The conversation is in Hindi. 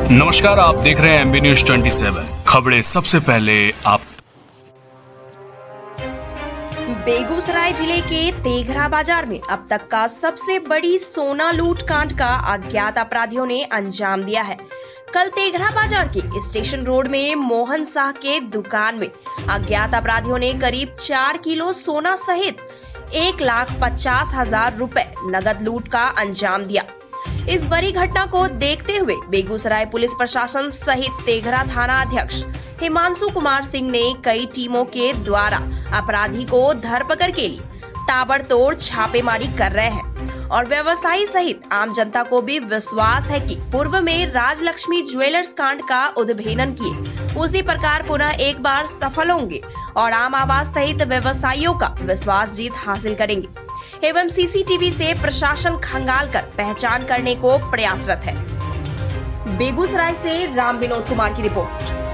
नमस्कार, आप देख रहे हैं एमबी न्यूज 27 खबरें सबसे पहले आप। बेगूसराय जिले के तेघरा बाजार में अब तक का सबसे बड़ी सोना लूट कांड का अज्ञात अपराधियों ने अंजाम दिया है। कल तेघरा बाजार के स्टेशन रोड में मोहन शाह के दुकान में अज्ञात अपराधियों ने करीब 4 किलो सोना सहित 1,50,000 रुपए नगद लूट का अंजाम दिया। इस बड़ी घटना को देखते हुए बेगूसराय पुलिस प्रशासन सहित तेघरा थाना अध्यक्ष हिमांशु कुमार सिंह ने कई टीमों के द्वारा अपराधी को धरपकड़ के लिए ताबड़तोड़ छापेमारी कर रहे हैं और व्यवसायी सहित आम जनता को भी विश्वास है कि पूर्व में राजलक्ष्मी ज्वेलर्स कांड का उद्भेदन किए उसी प्रकार पुनः एक बार सफल होंगे और आम आवास सहित व्यवसायियों का विश्वास जीत हासिल करेंगे एवं सीसीटीवी से प्रशासन खंगाल कर पहचान करने को प्रयासरत है। बेगूसराय से राम विनोद कुमार की रिपोर्ट।